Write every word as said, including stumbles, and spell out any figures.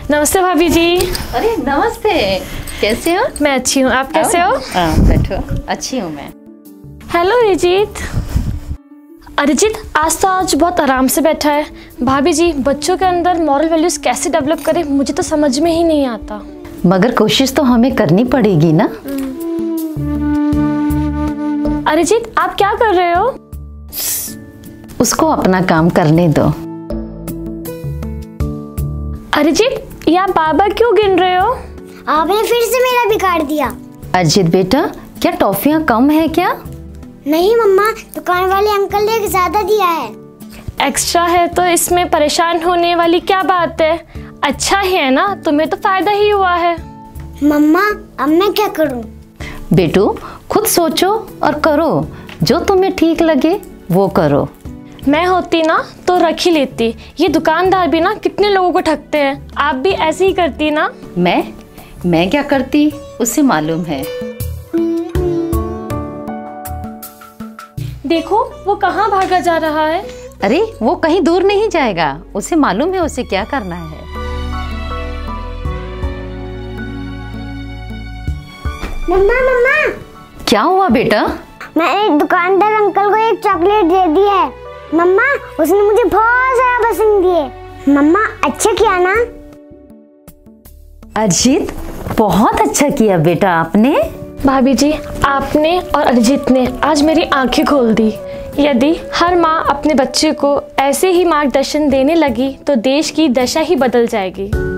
नमस्ते भाभी जी। अरे नमस्ते, कैसे हो? मैं अच्छी हूँ, आप कैसे हो? हाँ बैठो, अच्छी हूँ मैं। हेलो अरिजीत। अरिजीत आज तो आज बहुत आराम से बैठा है। भाभी जी बच्चों के अंदर मॉरल वैल्यूज कैसे डेवलप करें मुझे तो समझ में ही नहीं आता। मगर कोशिश तो हमें करनी पड़ेगी ना। अरिजीत आप क्या कर रहे हो? उसको अपना काम करने दो। अरिजीत ये आप बार बार क्यों गिन रहे हो? आपने फिर से मेरा बिगाड़ दिया। अरिजीत बेटा, क्या टॉफियाँ कम है क्या? नहीं मम्मा, दुकान वाले अंकल ने ज्यादा दिया है। एक्स्ट्रा है तो इसमें परेशान होने वाली क्या बात है? अच्छा ही है ना, तुम्हें तो फायदा ही हुआ है। मम्मा अब मैं क्या करूं? बेटू खुद सोचो और करो, जो तुम्हें ठीक लगे वो करो। मैं होती ना तो रख ही लेती। ये दुकानदार भी ना कितने लोगों को ठगते हैं, आप भी ऐसे ही करती ना। मैं मैं क्या करती उसे मालूम है। देखो वो कहाँ भागा जा रहा है। अरे वो कहीं दूर नहीं जाएगा, उसे मालूम है उसे क्या करना है। मम्मा मम्मा क्या हुआ बेटा? मैंने दुकानदार अंकल को एक चॉकलेट दे दी है। मम्मा उसने मुझे बहुत सारा पसंद दिए। मम्मा अच्छा किया ना? अरिजीत बहुत अच्छा किया बेटा आपने। भाभी जी आपने और अरिजीत ने आज मेरी आंखें खोल दी। यदि हर माँ अपने बच्चे को ऐसे ही मार्गदर्शन देने लगी तो देश की दशा ही बदल जाएगी।